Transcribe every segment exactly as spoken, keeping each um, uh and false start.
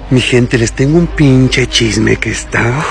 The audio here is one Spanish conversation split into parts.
Mi gente, les tengo un pinche chisme que está...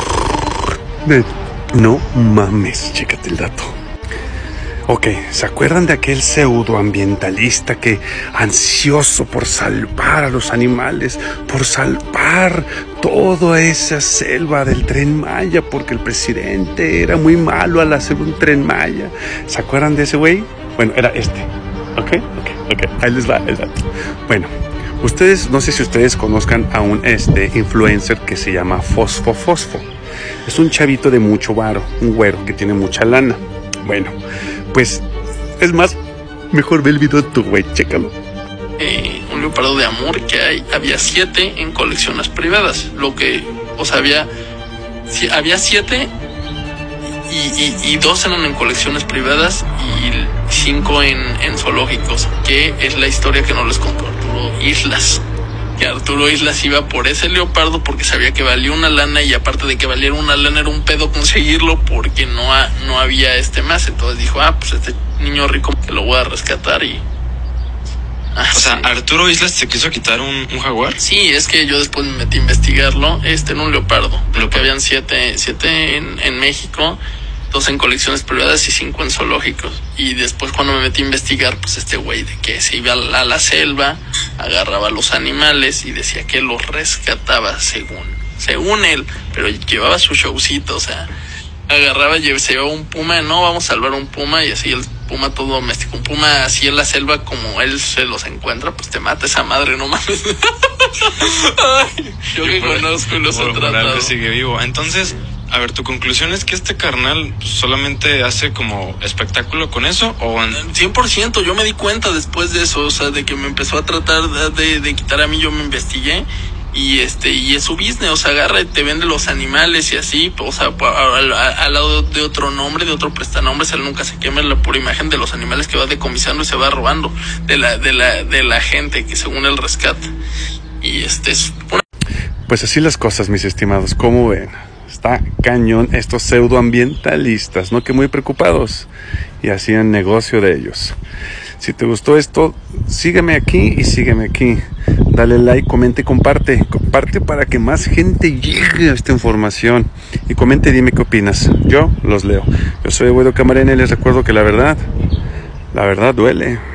No mames, chécate el dato. Ok, ¿se acuerdan de aquel pseudoambientalista que, ansioso por salvar a los animales, por salvar toda esa selva del Tren Maya, porque el presidente era muy malo al hacer un Tren Maya? ¿Se acuerdan de ese güey? Bueno, era este. Ok, ok, ok, ahí les va el dato. Bueno, ustedes, no sé si ustedes conozcan a un este influencer que se llama Fosfo Fosfo. Es un chavito de mucho varo, un güero que tiene mucha lana. Bueno, pues, es más, mejor ve el video tú, güey, chécalo. Eh, un leopardo de amor que hay, había siete en colecciones privadas. Lo que, o sea, había, si, había siete y, y, y dos eran en colecciones privadas y cinco en, en zoológicos, que es la historia que no les contó Arturo Islas. Que Arturo Islas iba por ese leopardo porque sabía que valía una lana, y aparte de que valiera una lana era un pedo conseguirlo porque no, ha, no había este más. Entonces dijo, ah, pues este niño rico que lo voy a rescatar y... Ah, o sea, sí. ¿Arturo Islas te quiso quitar un, un jaguar? Sí, es que yo después me metí a investigarlo. Este era un leopardo, pero que habían siete, siete en, en México, dos en colecciones privadas y cinco en zoológicos. Y después cuando me metí a investigar, pues este güey de que se iba a la, a la selva, agarraba a los animales y decía que los rescataba según, según él, pero llevaba su showcito, o sea, agarraba y se llevaba un puma, no, vamos a salvar un puma, y así el puma todo doméstico, un puma así en la selva como él se los encuentra, pues te mata esa madre, no mames. Ay, yo que conozco y los he tratado. Sigue vivo. Entonces, a ver, ¿tu conclusión es que este carnal solamente hace como espectáculo con eso? ¿O en... cien por ciento, yo me di cuenta después de eso, o sea, de que me empezó a tratar de, de, de quitar a mí, yo me investigué. Y este, y es su business, o sea, agarra y te vende los animales y así, o sea, al, al lado de otro nombre, de otro prestanombre, él nunca se quema la pura imagen de los animales que va decomisando y se va robando de la, de la, de la gente que según él rescata. Y este es una... Pues así las cosas, mis estimados, ¿cómo ven? Está cañón estos pseudoambientalistas, ¿no? Que muy preocupados y hacían negocio de ellos. Si te gustó esto, sígueme aquí y sígueme aquí. Dale like, comente y comparte. Comparte para que más gente llegue a esta información. Y comente y dime qué opinas. Yo los leo. Yo soy Eduardo Camarena y les recuerdo que la verdad, la verdad duele.